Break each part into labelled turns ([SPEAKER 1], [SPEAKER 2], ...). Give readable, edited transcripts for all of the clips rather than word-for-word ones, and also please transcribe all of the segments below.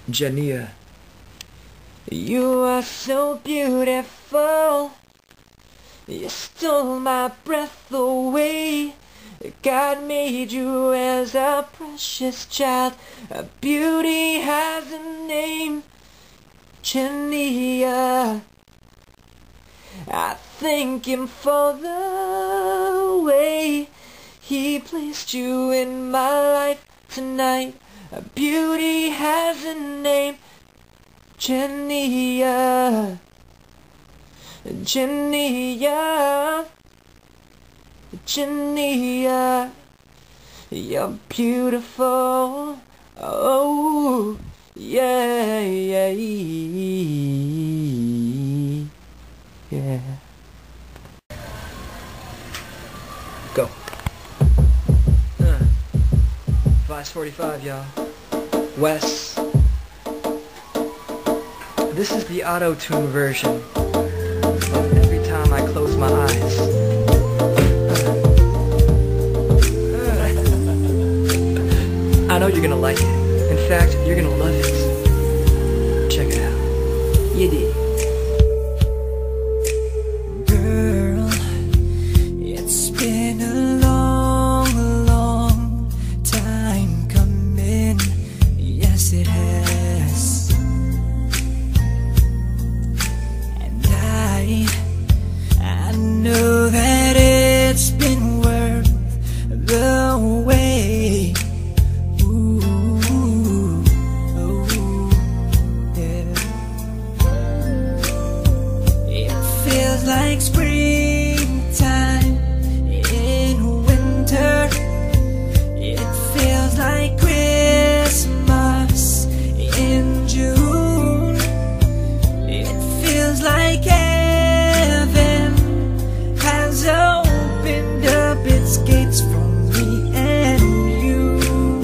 [SPEAKER 1] Jania. You are so beautiful, you stole my breath away. God made you as a precious child. Beauty has a name, Jania. I thank him for the way he placed you in my life tonight. Beauty has a name, Jania. Jania. Jania. You're beautiful. Oh, yeah, yeah, yeah. Go. Vice 45, y'all. Wes. This is the auto-tune version of Every Time I Close My Eyes. I know you're gonna like it. In fact, you're gonna love it. Check it out. You did.
[SPEAKER 2] Girl, it's been a long, long time coming. Yes, it has. And I know that it's been worth the wait. Like springtime in winter, it feels like Christmas in June. It feels like heaven has opened up its gates for me and you.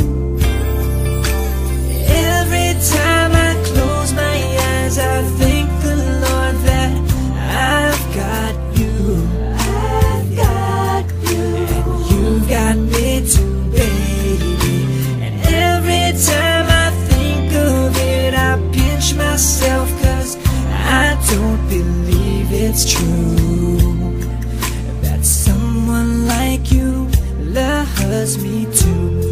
[SPEAKER 2] Every time I close my eyes, I thank the Lord that I've got you, and you've got me too, baby. And every time I think of it, I pinch myself, 'cause I don't believe it's true that someone like you loves me too.